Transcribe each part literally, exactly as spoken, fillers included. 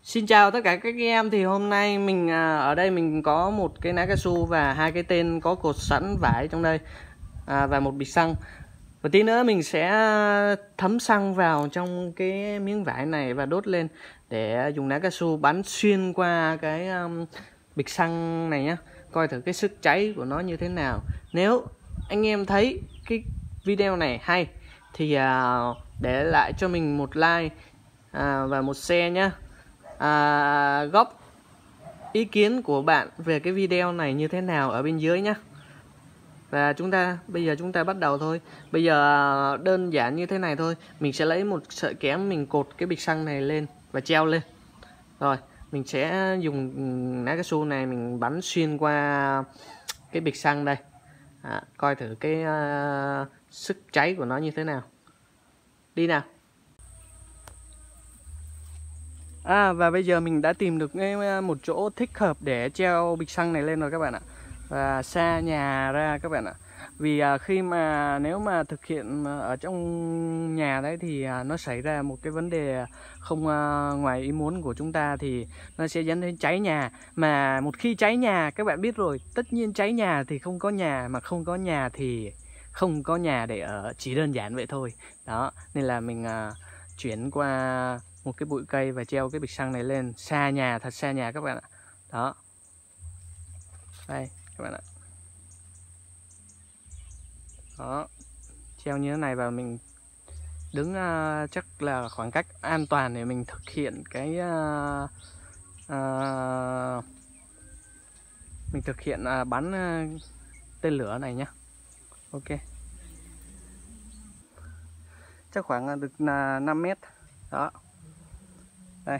Xin chào tất cả các em. Thì hôm nay mình à, ở đây mình có một cái ná cao su và hai cái tên có cột sẵn vải trong đây, à, và một bịch xăng. Và tí nữa mình sẽ thấm xăng vào trong cái miếng vải này và đốt lên để dùng ná cao su bắn xuyên qua cái um, bịch xăng này nhé, coi thử cái sức cháy của nó như thế nào. Nếu anh em thấy cái video này hay thì à, để lại cho mình một like à, và một share nhé. À, góp ý kiến của bạn về cái video này như thế nào ở bên dưới nhé. Và chúng ta bây giờ chúng ta bắt đầu thôi. Bây giờ đơn giản như thế này thôi. Mình sẽ lấy một sợi kẽm, mình cột cái bịch xăng này lên và treo lên. Rồi mình sẽ dùng ná cao su này mình bắn xuyên qua cái bịch xăng đây, à, coi thử cái uh, sức cháy của nó như thế nào. Đi nào. À, và bây giờ mình đã tìm được một chỗ thích hợp để treo bịch xăng này lên rồi các bạn ạ. Và xa nhà ra các bạn ạ. Vì à, khi mà nếu mà thực hiện ở trong nhà đấy thì à, nó xảy ra một cái vấn đề không à, ngoài ý muốn của chúng ta, thì nó sẽ dẫn đến cháy nhà. Mà một khi cháy nhà các bạn biết rồi, tất nhiên cháy nhà thì không có nhà, mà không có nhà thì không có nhà để ở, chỉ đơn giản vậy thôi. Đó, nên là mình à, chuyển qua một cái bụi cây và treo cái bịch xăng này lên xa nhà, thật xa nhà các bạn ạ. Đó, đây các bạn ạ. Đó, treo như thế này và mình đứng uh, chắc là khoảng cách an toàn để mình thực hiện cái uh, uh, mình thực hiện uh, bắn uh, tên lửa này nhé. Ok, chắc khoảng được uh, năm mét. Đó, đây.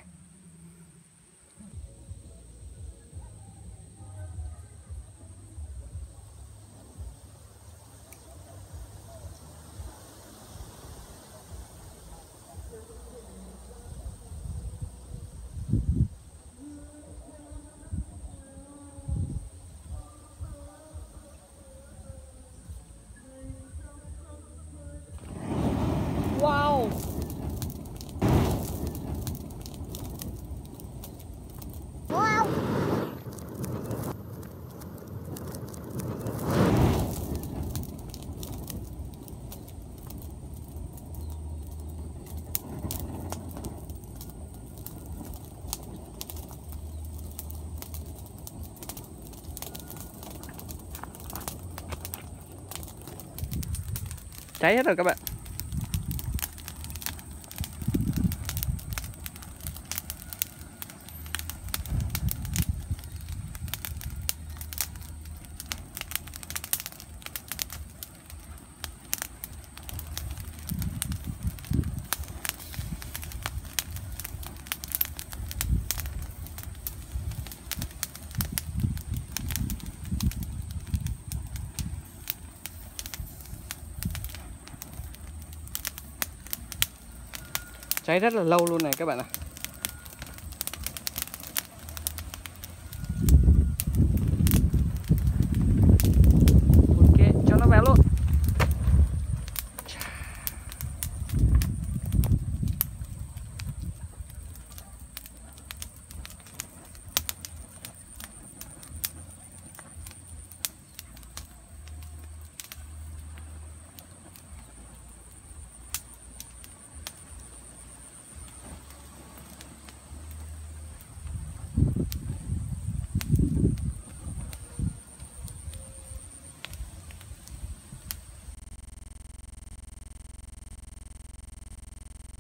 Wow. Wow. Cháy hết rồi các bạn. Cháy rất là lâu luôn này các bạn ạ.